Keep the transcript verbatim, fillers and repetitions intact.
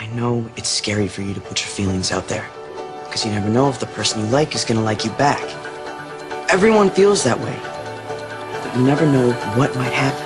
I know it's scary for you to put your feelings out there, because you never know if the person you like is gonna like you back. Everyone feels that way, but you never know what might happen.